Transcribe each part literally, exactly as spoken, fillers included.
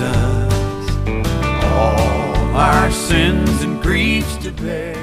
Jesus, all our sins and griefs to bear.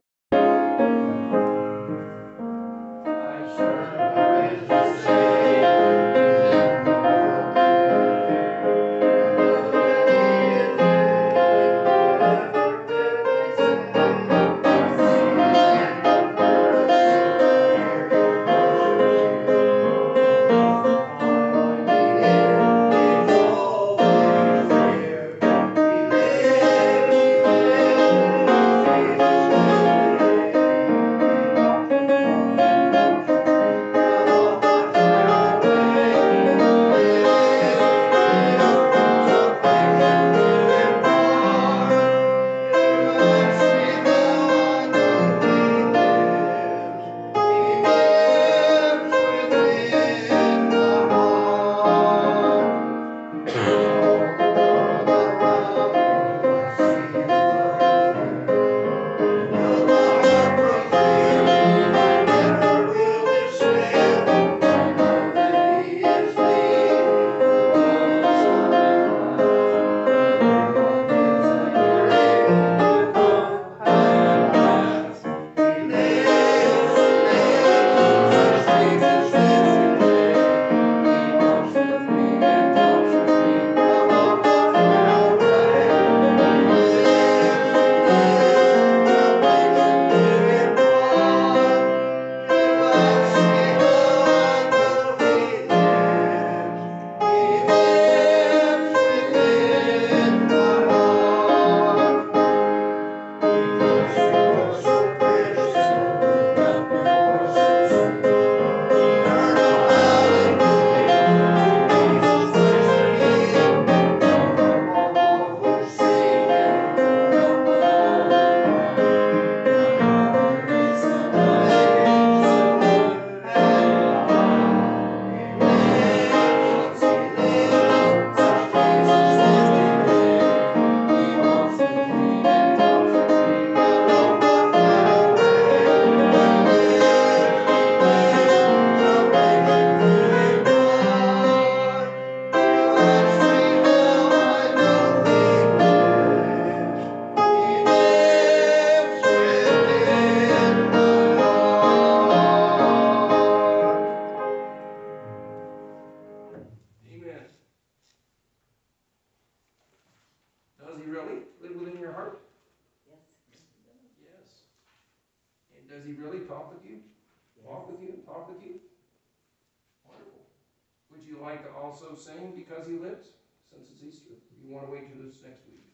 Does he really talk with you? Yes. Walk with you? Talk with you? Wonderful. Would you like to also sing Because He Lives, since it's Easter? You want to wait till this next week?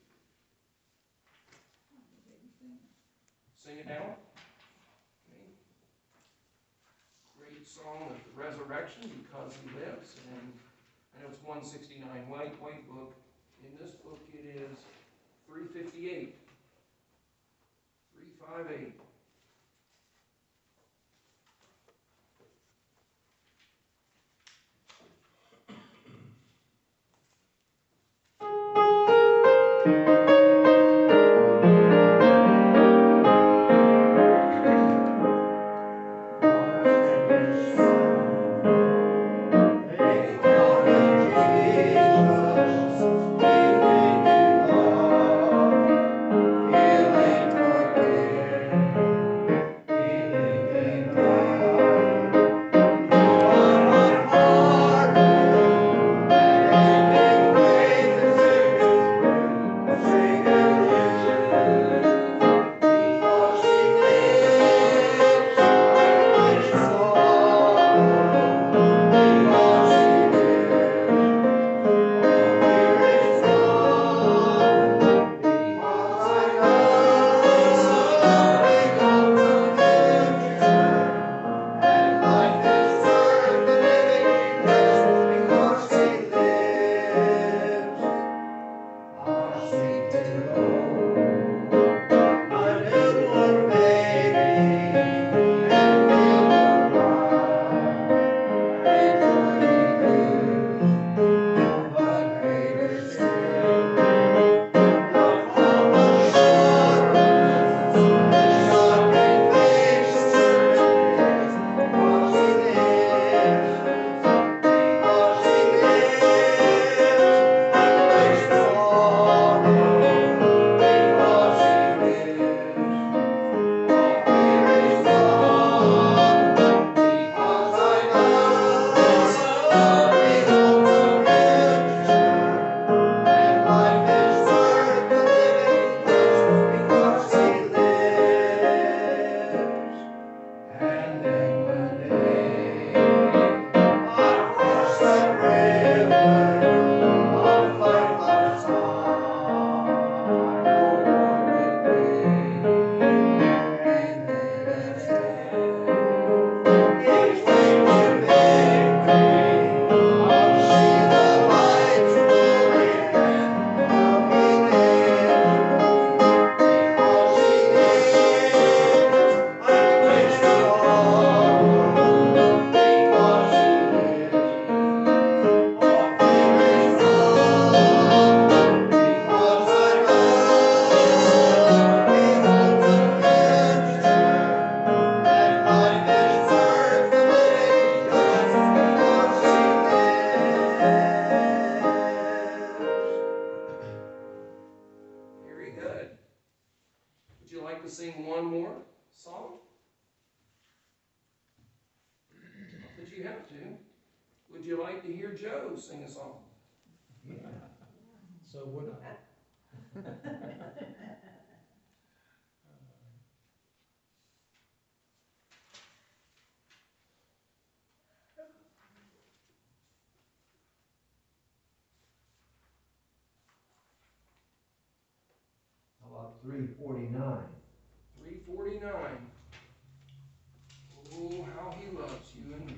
Sing it now. Okay. Great song of the resurrection, Because He Lives. And I know it's one sixty-nine, white, white book. In this book it is three fifty-eight. three fifty-eight. Healing forgive. like to. Would you like to hear Joe sing a song? Yeah, so would I. How about three forty-nine? three forty-nine. Oh, how he loves you and me.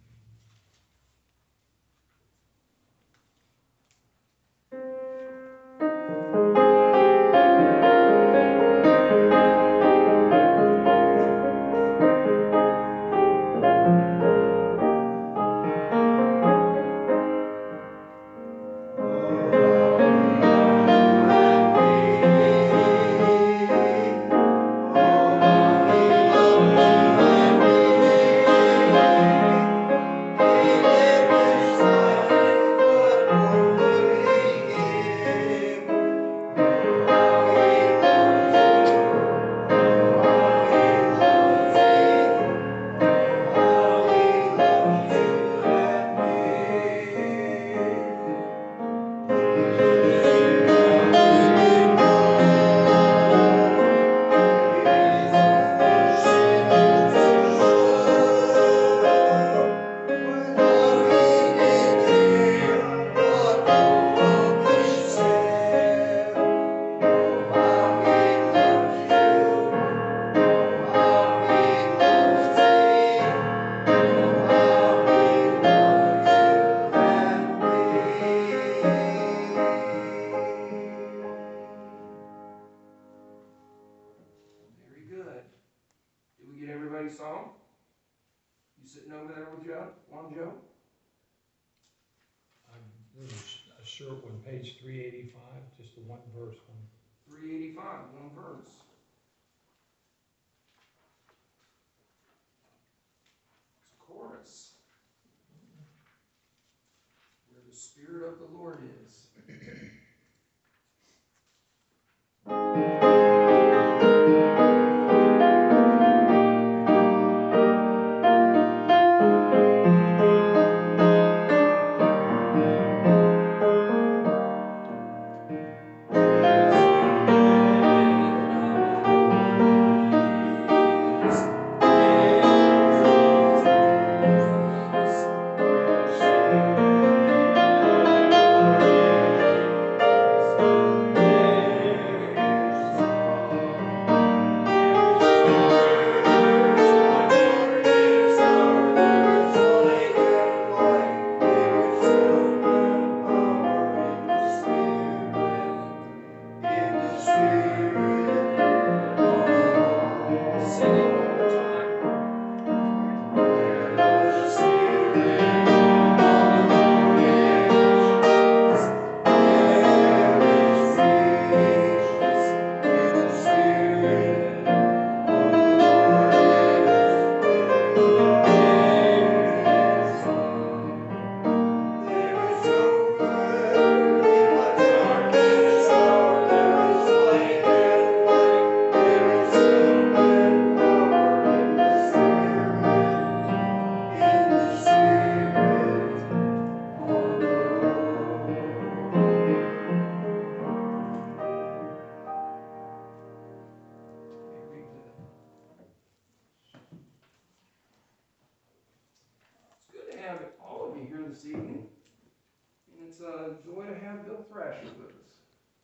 Very good. Did we get everybody's song? You sitting over there with Joe? One Joe? I'm, this is a short one, page three eighty-five, just the one verse one. three eighty-five, one verse. It's a chorus. Where the Spirit of the Lord is. This evening, and it's a joy to have Bill Thrasher with us.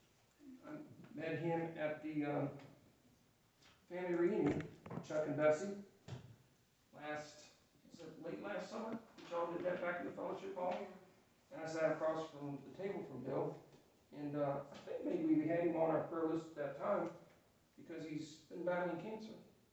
I met him at the um, family reunion, Chuck and Bessie, last, was it late last summer? Which y'all did that back in the fellowship hall, and I sat across from the table from Bill, and uh, I think maybe we had him on our prayer list at that time because he's been battling cancer,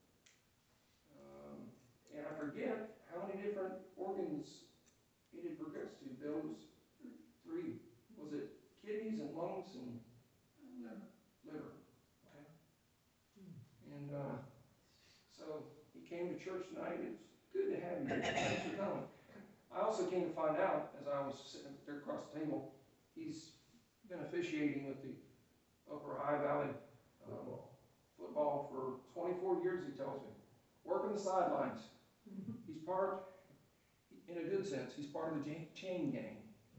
um, and I forget how many different organs it had progressed to. Bill was three. Was it kidneys and lungs and liver? Liver. Okay. And uh, so he came to church tonight. It's good to have you here. Thanks for coming. I also came to find out, as I was sitting there across the table, he's been officiating with the Upper High Valley um, football for twenty-four years, he tells me. Working the sidelines. He's part, he, in a good sense, he's part of the ja- chain gang.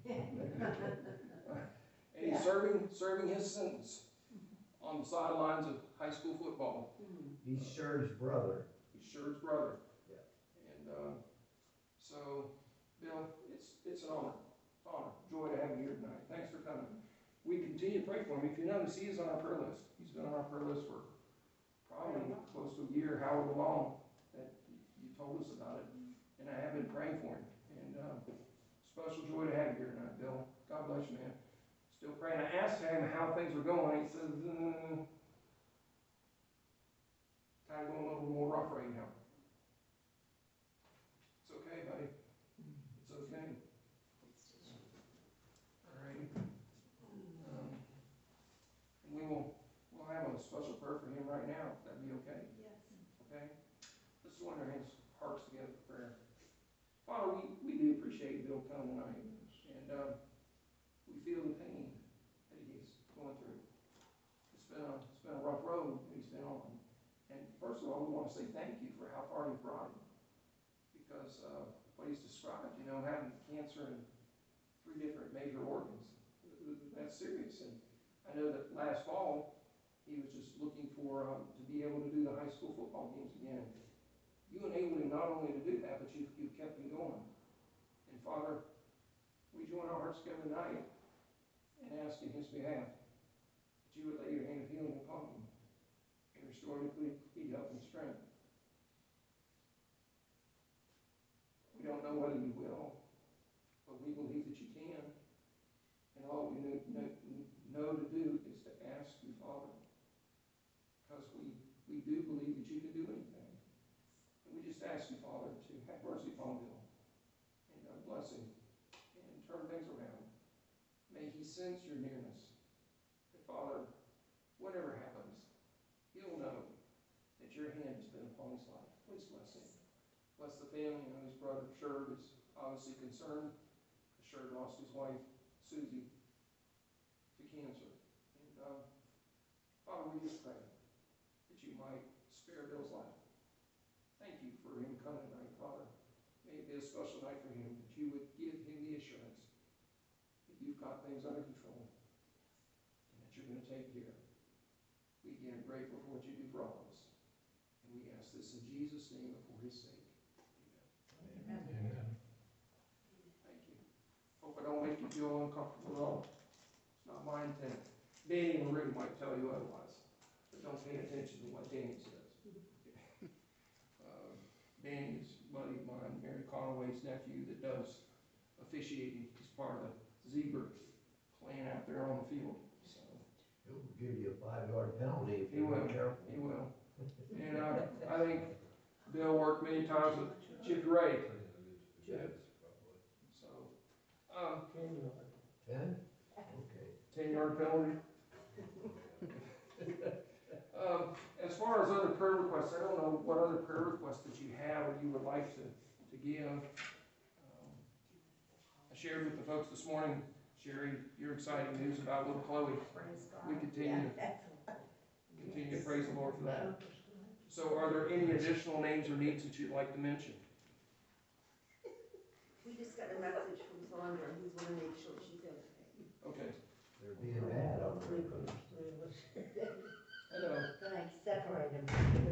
And he's serving, serving his sentence on the sidelines of high school football. He's Sher's brother. He's Sher's brother. Yeah. And, uh, so, Bill, it's, it's an honor, it's an honor, joy to have you here tonight. Thanks for coming. We continue to pray for him. If you notice, he is on our prayer list. He's been on our prayer list for probably close to a year, however long that you told us about it. And I have been praying for him. And, uh, special joy to have you here tonight, Bill. God bless you, man. Still praying. I asked him how things were going. He says, uh, kind of going a little more rough right now. It's okay, buddy. It's okay. All right. Um, and we will, we'll have a special prayer for him right now, if that'd be okay. Yes. Okay? Let's join our hands, hearts together for prayer. Father, we, we do appreciate Bill coming tonight. And, uh, we feel the pain that he's going through. It's been a, it's been a rough road that he's been on. And first of all, we want to say thank you for how far you've brought him. Because, uh, what he's described, you know, having cancer in three different major organs, that's serious. And I know that last fall, he was just looking for, um, to be able to do the high school football games again. You enabled him not only to do that, but you've, you've kept him going. And Father, we join our hearts together tonight and ask in his behalf that you would lay your hand of healing upon him and restore him complete health and strength. We don't know whether you will, but we believe that you can. And all we know, know, know to do is to ask you, Father, because we, we do believe that you can do anything. And we just ask you, Father, to have mercy upon Bill and uh, bless him and turn things around. May he sense your nearness. That, Father, whatever happens, he'll know that your hand has been upon his life. Please bless him. Bless the family. You know, his brother Sherb is obviously concerned. Sherb lost his wife, Susie, to cancer. And uh, Father, we just pray that you might spare Bill's life. Thank you for him coming tonight, Father. May it be a special night for him, that you would give him the assurance that you've got things under control and that you're going to take care. We again are grateful for what you do for all of us. And we ask this in Jesus' name and for his sake. Amen. Amen. Thank you. Hope I don't make you feel uncomfortable at all. It's not my intent. Danny in the room might tell you otherwise, but don't pay attention to what Danny says. uh, Danny is a buddy of mine, Mary Conaway's nephew, that does officiating. He's part of the Zebra clan out there on the field. So He'll give you a five-yard penalty if he you're will. not careful. He will. And uh, I think Bill worked many times with Chip Ray. So, um, Ten? Okay. ten-yard penalty. Um, as far as other prayer requests, I don't know what other prayer requests that you have or you would like to, to give. Um, I shared with the folks this morning, Sherry, your exciting news about little Chloe. We continue, continue to praise the Lord for that. So are there any additional names or needs that you'd like to mention? We just got a message from Sandra, who's wanna make sure she's okay. Okay. They're being bad out there. I know. Thanks, separate them.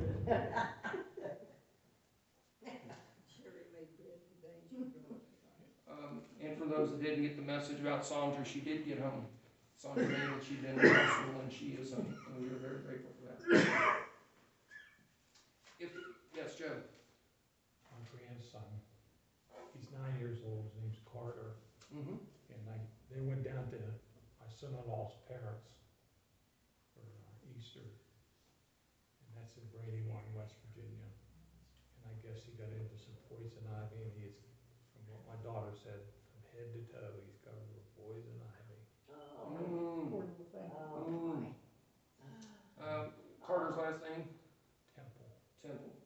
Um, and for those that didn't get the message about Sandra, she did get home. Sandra made it, she'd been in the hospital, and she is home, and we are very grateful for that. If, yes, Joe? My grandson, he's nine years old, his name's Carter, Mm-hmm. and I, they went down to my son-in-law's parents for uh, Easter, and that's in Brandywine, West Virginia. And I guess he got into some poison ivy, and he's, from what my daughter said, from head to toe, he's covered with poison ivy. Mm. Oh, Mm. my. Um, Carter's last name? Temple. Temple.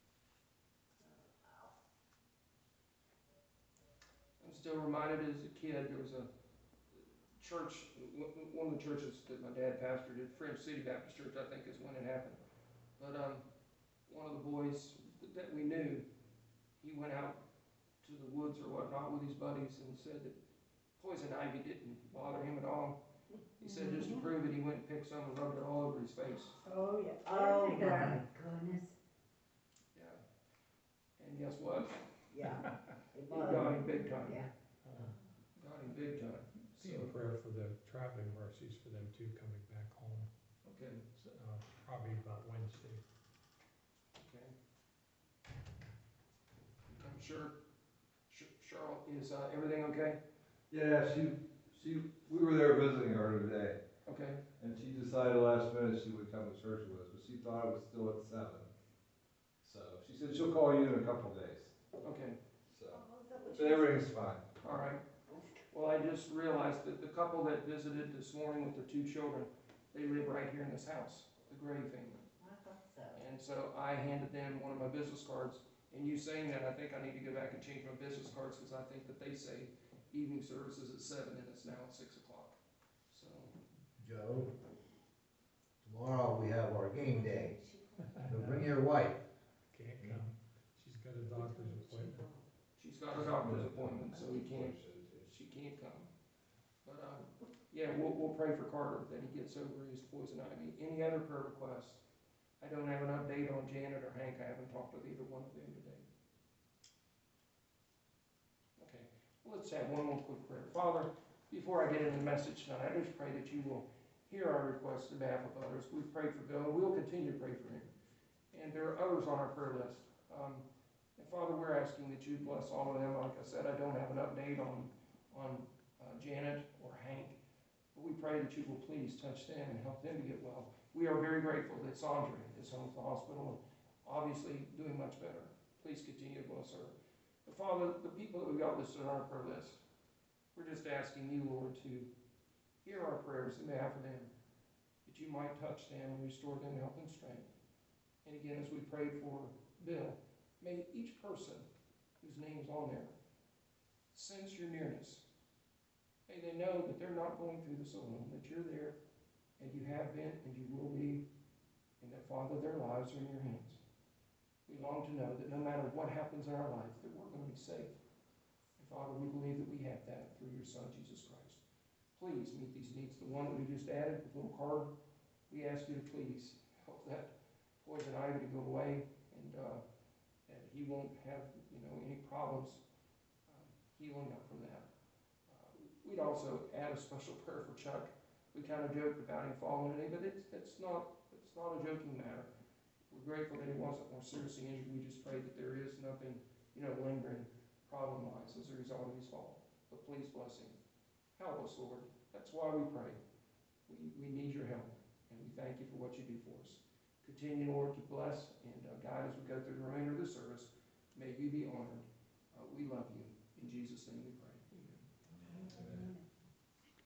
I'm still reminded as a kid, there was a church, one of the churches that my dad pastored at, French City Baptist Church, I think is when it happened. But um, one of the boys that we knew, he went out to to the woods or whatnot with his buddies and said that poison ivy didn't bother him at all. He said just to prove it, he went and picked some and rubbed it all over his face. Oh, yeah. Oh, There you go. my goodness. Yeah. And guess what? Yeah. It It got was. him big time. Yeah. Uh, Got him big time. Be in So, prayer for the traveling mercies for them too, coming back home, okay, so, uh, probably about Wednesday. okay. I'm sure, Ch- Charlotte, is, uh, everything okay? Yeah, she, she, we were there visiting her today, Okay, and she decided last minute she would come to church with us, but she thought it was still at seven. So, she said she'll call you in a couple of days, okay, so, Oh, is that what but you- everything's fine. all right. Well, I just realized that the couple that visited this morning with their two children, they live right here in this house, the Gray family. I thought so. And so I handed them one of my business cards, and you saying that, I think I need to go back and change my business cards, because I think that they say evening services at seven, and it's now at six o'clock. So, Joe, tomorrow we have our game day, so bring your wife. Can't come, she's got a doctor's appointment. she's got a doctor's appointment, so we can't, she can't come. But, um, yeah, we'll, we'll pray for Carter that he gets over his poison ivy. Any other prayer requests? I don't have an update on Janet or Hank, I haven't talked with either one of them today. Okay, well, let's have one more quick prayer. Father, before I get into the message tonight, I just pray that you will hear our requests on behalf of others. We've prayed for Bill, and we'll continue to pray for him. And there are others on our prayer list. Um, and Father, we're asking that you bless all of them. Like I said, I don't have an update on, on uh, Janet or Hank, but we pray that you will please touch them and help them to get well. We are very grateful that Sandra is home from the hospital and obviously doing much better. Please continue to bless her. But Father, the people that we've got listed on our prayer list, we're just asking you, Lord, to hear our prayers on behalf of them, that you might touch them and restore them health and strength. And again, as we prayed for Bill, may each person whose name's on there sense your nearness. May they know that they're not going through this alone, that you're there, and you have been, and you will be, and that, Father, their lives are in your hands. We long to know that no matter what happens in our life, that we're going to be safe. And Father, we believe that we have that through your Son, Jesus Christ. Please meet these needs. The one that we just added, with little Carter, we ask you to please help that poison ivy to go away, and uh, that he won't have, you know, any problems um, healing up from that. Uh, we'd also add a special prayer for Chuck. We kind of joked about him falling today, but it's, it's not it's not a joking matter. We're grateful that he wasn't more seriously injured. We just pray that there is nothing, you know, lingering problem-wise as a result of his fall. But please bless him. Help us, Lord. That's why we pray. We, we need your help, and we thank you for what you do for us. Continue, Lord, to bless and uh, guide as we go through the remainder of the service. May you be honored. Uh, we love you. In Jesus' name we pray.